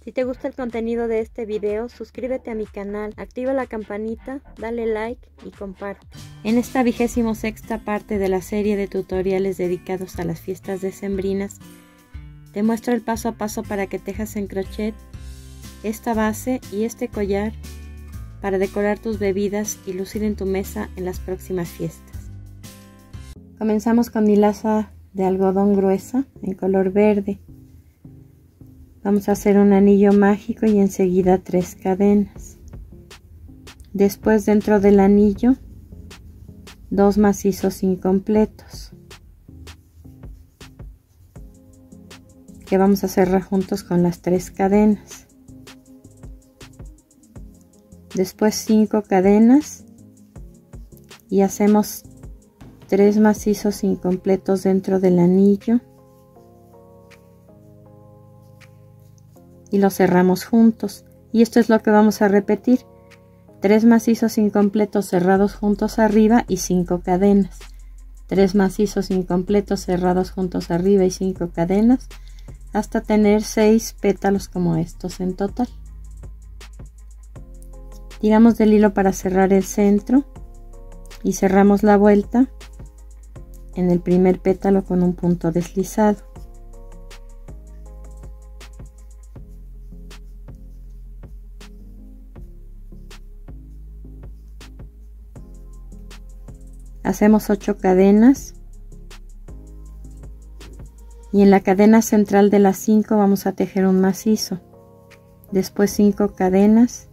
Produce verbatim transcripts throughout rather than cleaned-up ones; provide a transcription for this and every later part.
Si te gusta el contenido de este video, suscríbete a mi canal, activa la campanita, dale like y comparte. En esta vigésimo sexta parte de la serie de tutoriales dedicados a las fiestas decembrinas, te muestro el paso a paso para que tejas en crochet esta base y este collar para decorar tus bebidas y lucir en tu mesa en las próximas fiestas. Comenzamos con mi laza de algodón gruesa en color verde. Vamos a hacer un anillo mágico y enseguida tres cadenas. Después, dentro del anillo, dos macizos incompletos que vamos a cerrar juntos con las tres cadenas. Después cinco cadenas y hacemos tres macizos incompletos dentro del anillo y los cerramos juntos, y esto es lo que vamos a repetir: tres macizos incompletos cerrados juntos arriba y cinco cadenas, tres macizos incompletos cerrados juntos arriba y cinco cadenas, hasta tener seis pétalos como estos en total. Tiramos del hilo para cerrar el centro y cerramos la vuelta en el primer pétalo con un punto deslizado. Hacemos ocho cadenas y en la cadena central de las cinco vamos a tejer un macizo. Después cinco cadenas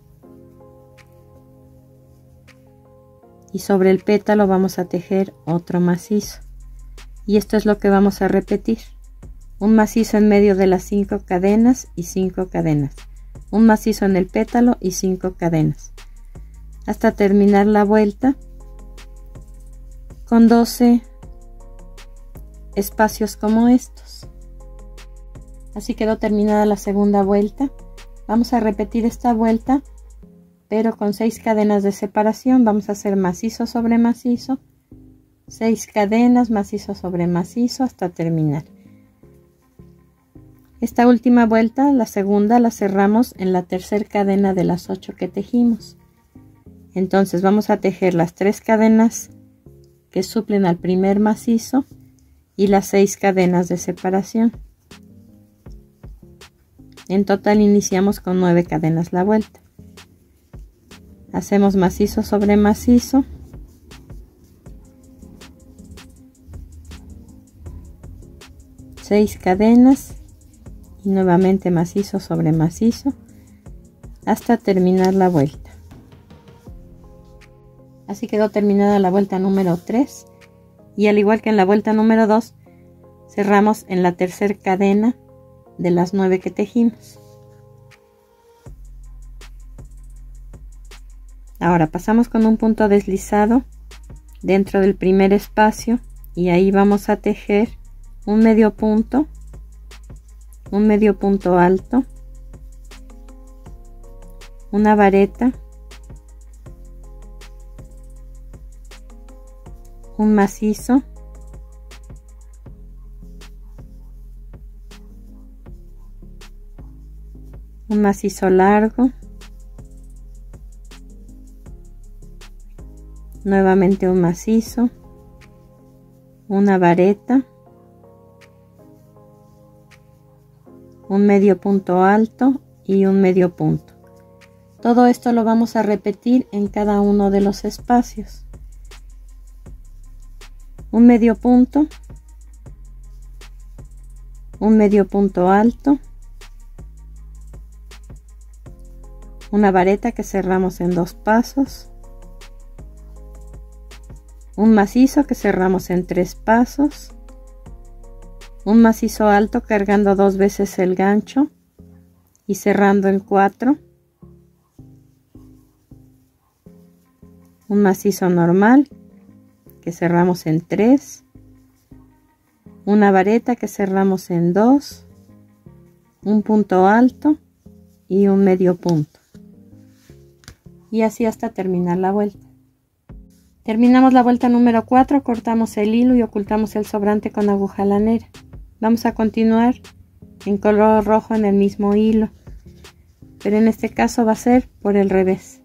y sobre el pétalo vamos a tejer otro macizo, y esto es lo que vamos a repetir: un macizo en medio de las cinco cadenas y cinco cadenas, un macizo en el pétalo y cinco cadenas, hasta terminar la vuelta con doce espacios como estos. Así quedó terminada la segunda vuelta. Vamos a repetir esta vuelta pero con seis cadenas de separación. Vamos a hacer macizo sobre macizo, seis cadenas, macizo sobre macizo hasta terminar. Esta última vuelta, la segunda, la cerramos en la tercera cadena de las ocho que tejimos. Entonces vamos a tejer las tres cadenas que suplen al primer macizo y las seis cadenas de separación. En total iniciamos con nueve cadenas la vuelta. Hacemos macizo sobre macizo, seis cadenas y nuevamente macizo sobre macizo hasta terminar la vuelta. Así quedó terminada la vuelta número tres, y al igual que en la vuelta número dos, cerramos en la tercera cadena de las nueve que tejimos. Ahora pasamos con un punto deslizado dentro del primer espacio y ahí vamos a tejer un medio punto, un medio punto alto, una vareta, un macizo, un macizo largo, nuevamente un macizo, una vareta, un medio punto alto y un medio punto. Todo esto lo vamos a repetir en cada uno de los espacios. Un medio punto, un medio punto alto, una vareta que cerramos en dos pasos, un macizo que cerramos en tres pasos, un macizo alto cargando dos veces el gancho y cerrando en cuatro, un macizo normal que cerramos en tres, una vareta que cerramos en dos, un punto alto y un medio punto, y así hasta terminar la vuelta. Terminamos la vuelta número cuatro, cortamos el hilo y ocultamos el sobrante con aguja lanera. Vamos a continuar en color rojo en el mismo hilo. pero en este caso va a ser por el revés.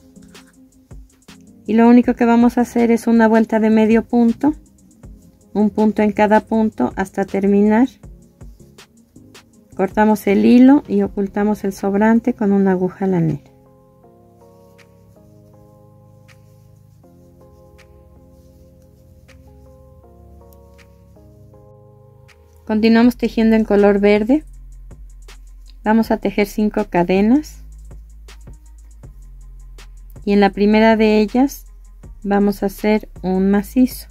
Y lo único que vamos a hacer es una vuelta de medio punto, un punto en cada punto hasta terminar. Cortamos el hilo y ocultamos el sobrante con una aguja lanera. Continuamos tejiendo en color verde. Vamos a tejer cinco cadenas y en la primera de ellas vamos a hacer un macizo.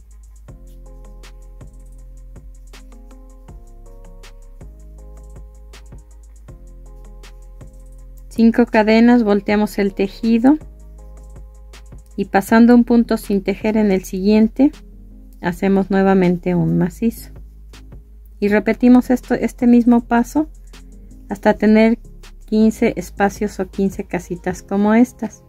Cinco cadenas, volteamos el tejido y pasando un punto sin tejer en el siguiente hacemos nuevamente un macizo y repetimos esto, este mismo paso hasta tener quince espacios o quince casitas como estas.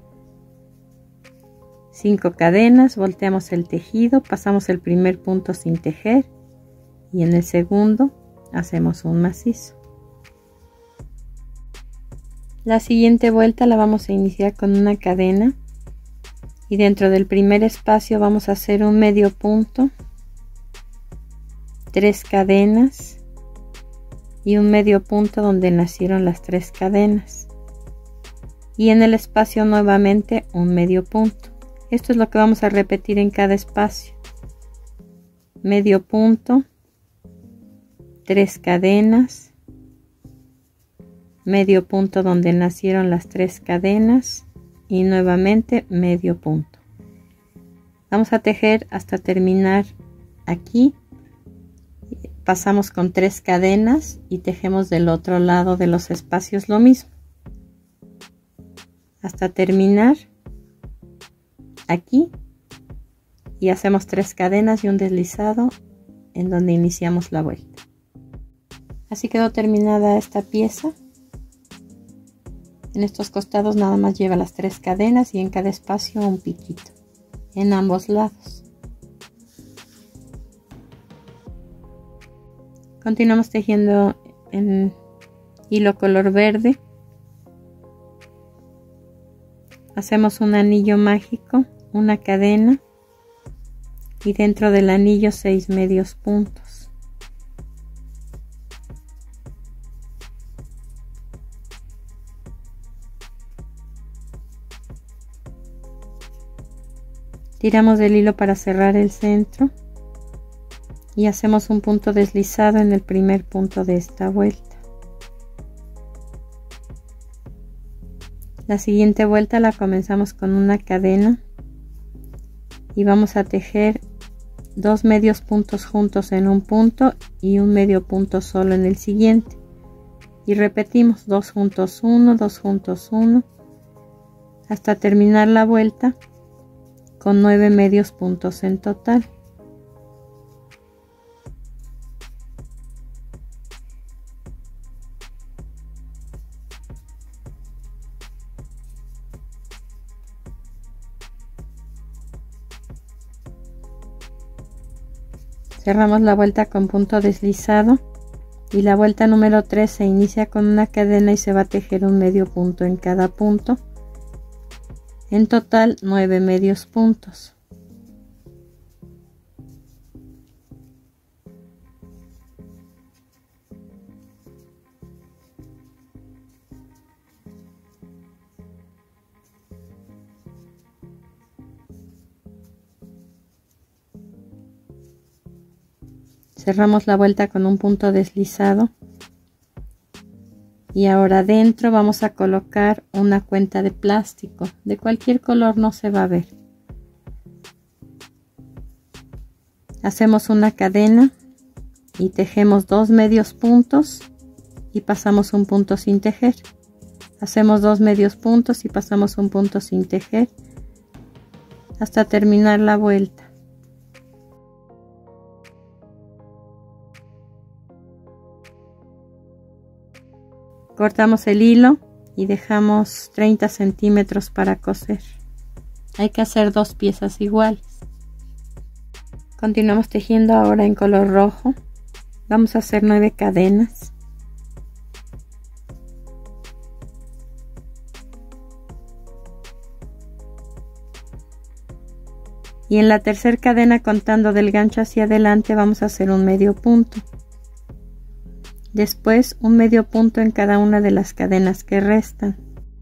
Cinco cadenas, volteamos el tejido, pasamos el primer punto sin tejer y en el segundo hacemos un macizo. La siguiente vuelta la vamos a iniciar con una cadena y dentro del primer espacio vamos a hacer un medio punto, tres cadenas y un medio punto donde nacieron las tres cadenas y en el espacio nuevamente un medio punto. Esto es lo que vamos a repetir en cada espacio: medio punto, tres cadenas, medio punto donde nacieron las tres cadenas y nuevamente medio punto. Vamos a tejer hasta terminar aquí. Pasamos con tres cadenas y tejemos del otro lado de los espacios lo mismo hasta terminar aquí y hacemos tres cadenas y un deslizado en donde iniciamos la vuelta. Así quedó terminada esta pieza. En estos costados nada más lleva las tres cadenas y en cada espacio un piquito en ambos lados. Continuamos tejiendo en hilo color verde. Hacemos un anillo mágico, una cadena y dentro del anillo seis medios puntos. Tiramos del hilo para cerrar el centro y hacemos un punto deslizado en el primer punto de esta vuelta. La siguiente vuelta la comenzamos con una cadena y vamos a tejer dos medios puntos juntos en un punto y un medio punto solo en el siguiente y repetimos dos juntos uno, dos juntos uno hasta terminar la vuelta con nueve medios puntos en total. Cerramos la vuelta con punto deslizado y la vuelta número tres se inicia con una cadena y se va a tejer un medio punto en cada punto. En total nueve medios puntos. Cerramos la vuelta con un punto deslizado y ahora dentro vamos a colocar una cuenta de plástico de cualquier color, no se va a ver. Hacemos una cadena y tejemos dos medios puntos y pasamos un punto sin tejer. Hacemos dos medios puntos y pasamos un punto sin tejer hasta terminar la vuelta. Cortamos el hilo y dejamos treinta centímetros para coser. Hay que hacer dos piezas iguales. Continuamos tejiendo ahora en color rojo. Vamos a hacer nueve cadenas. y en la tercera cadena, contando del gancho hacia adelante, vamos a hacer un medio punto. Después un medio punto en cada una de las cadenas que restan.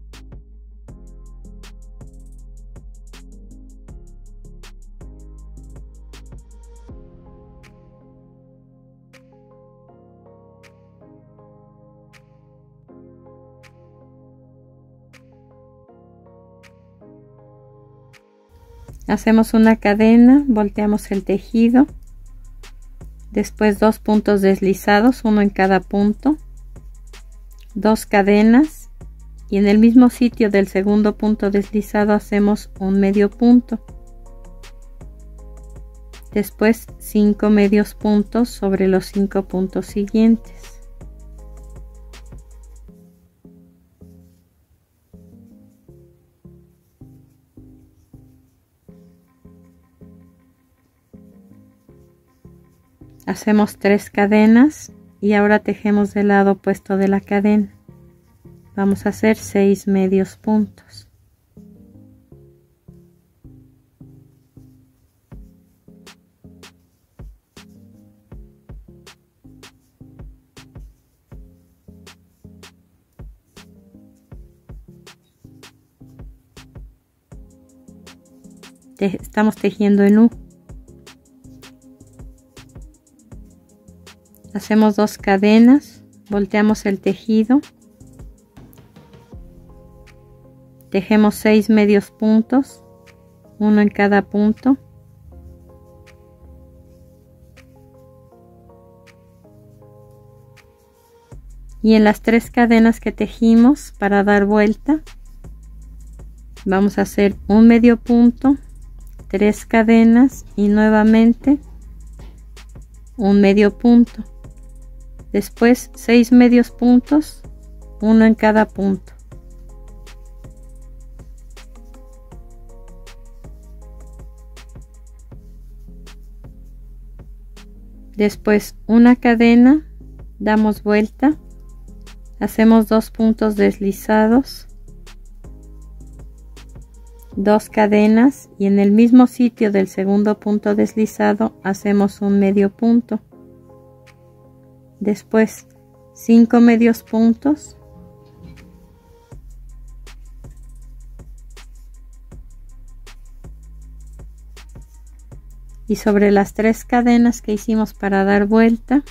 Hacemos una cadena, volteamos el tejido, después dos puntos deslizados, uno en cada punto, dos cadenas y en el mismo sitio del segundo punto deslizado hacemos un medio punto. Después cinco medios puntos sobre los cinco puntos siguientes. Hacemos tres cadenas y ahora tejemos del lado opuesto de la cadena. Vamos a hacer seis medios puntos. Te- estamos tejiendo en U. Hacemos dos cadenas, volteamos el tejido, tejemos seis medios puntos, uno en cada punto, y en las tres cadenas que tejimos para dar vuelta vamos a hacer un medio punto, tres cadenas y nuevamente un medio punto. Después seis medios puntos, uno en cada punto. Después una cadena, damos vuelta, hacemos dos puntos deslizados, dos cadenas y en el mismo sitio del segundo punto deslizado hacemos un medio punto. Después cinco medios puntos, y sobre las tres cadenas que hicimos para dar vuelta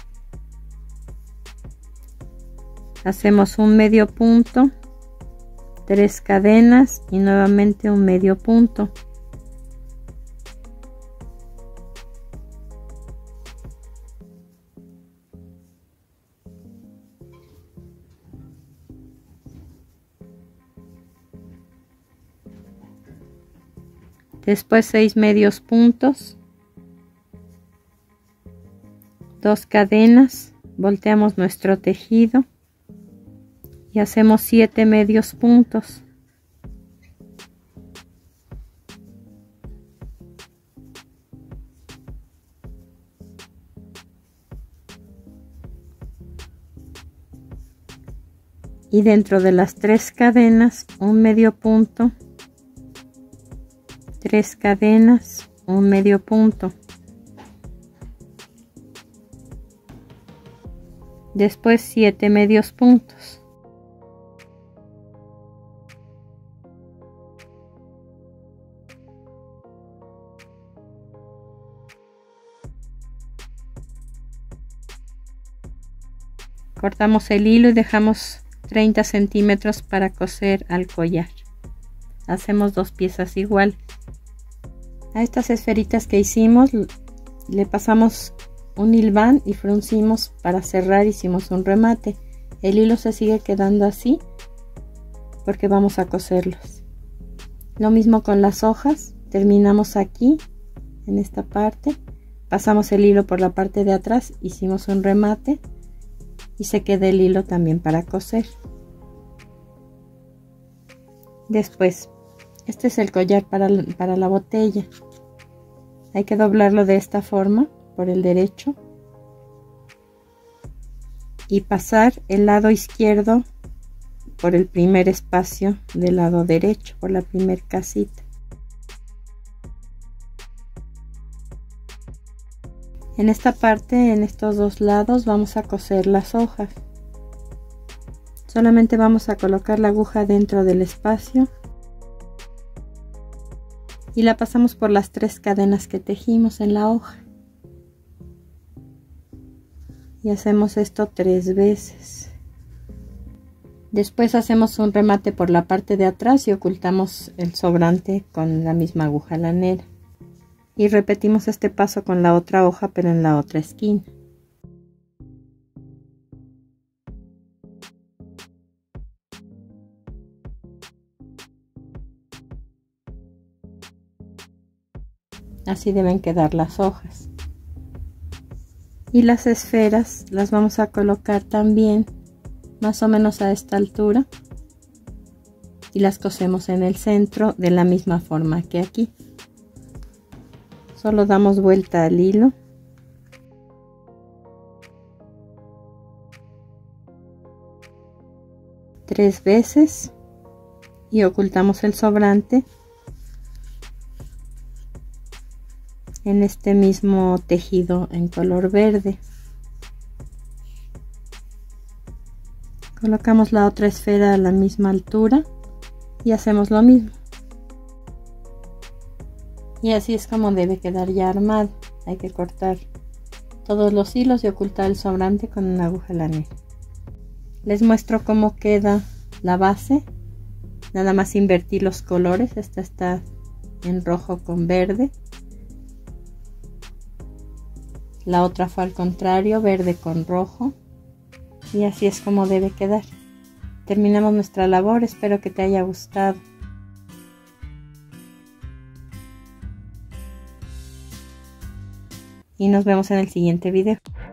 hacemos un medio punto, tres cadenas y nuevamente un medio punto. Después seis medios puntos, dos cadenas, volteamos nuestro tejido y hacemos siete medios puntos. Y dentro de las tres cadenas un medio punto, tres cadenas, un medio punto. Después siete medios puntos. Cortamos el hilo y dejamos treinta centímetros para coser al collar. Hacemos dos piezas iguales. A estas esferitas que hicimos le pasamos un hilván y fruncimos para cerrar, hicimos un remate. El hilo se sigue quedando así porque vamos a coserlos. Lo mismo con las hojas, terminamos aquí en esta parte, pasamos el hilo por la parte de atrás, hicimos un remate y se queda el hilo también para coser. Después, este es el collar para, para la botella. Hay que doblarlo de esta forma por el derecho y pasar el lado izquierdo por el primer espacio del lado derecho, por la primer casita. En esta parte, en estos dos lados, vamos a coser las hojas. Solamente vamos a colocar la aguja dentro del espacio y la pasamos por las tres cadenas que tejimos en la hoja. Y hacemos esto tres veces. Después hacemos un remate por la parte de atrás y ocultamos el sobrante con la misma aguja lanera. Y repetimos este paso con la otra hoja, pero en la otra esquina. Así deben quedar las hojas. Y las esferas las vamos a colocar también más o menos a esta altura y las cosemos en el centro de la misma forma que aquí. Solo damos vuelta al hilo tres veces y ocultamos el sobrante en este mismo tejido en color verde. Colocamos la otra esfera a la misma altura y hacemos lo mismo. Y así es como debe quedar ya armado. Hay que cortar todos los hilos y ocultar el sobrante con una aguja lanera. Les muestro cómo queda la base. Nada más invertí los colores. Esta está en rojo con verde. La otra fue al contrario, verde con rojo. Y así es como debe quedar. Terminamos nuestra labor, espero que te haya gustado. Y nos vemos en el siguiente video.